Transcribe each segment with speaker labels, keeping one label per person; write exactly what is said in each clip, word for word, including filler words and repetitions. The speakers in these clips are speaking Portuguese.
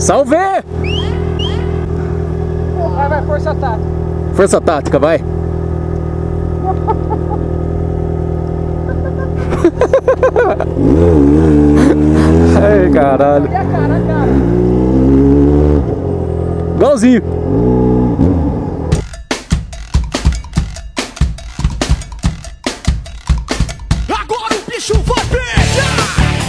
Speaker 1: Salve!
Speaker 2: Vai, vai, força tática.
Speaker 1: Força tática, vai. Ai, caralho.
Speaker 2: Olha a cara, a cara.
Speaker 1: Igualzinho.
Speaker 3: Agora o bicho vai pegar!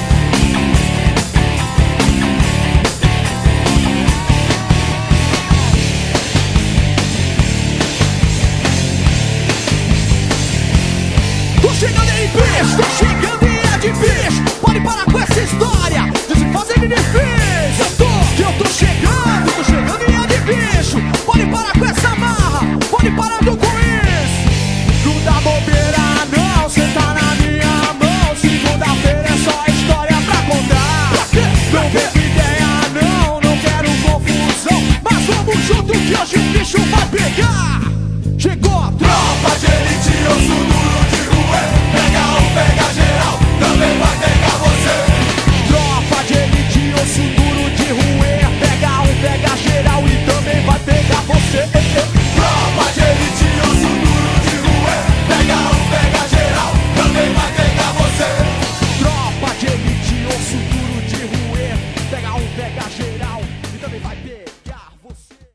Speaker 3: Tô chegando em bicho, tô chegando em é de bicho. Pode parar com essa história de se fazer de difícil. Eu tô, que eu tô chegando, tô chegando em é de bicho. Pode parar com essa marra, pode parar com isso. Não dá bobeira não, cê tá na minha mão. Segunda-feira é só história pra contar. Não teve ideia não, não quero confusão. Mas vamos junto que hoje o bicho vai pegar. Chegou a tropa de elite, eu sou do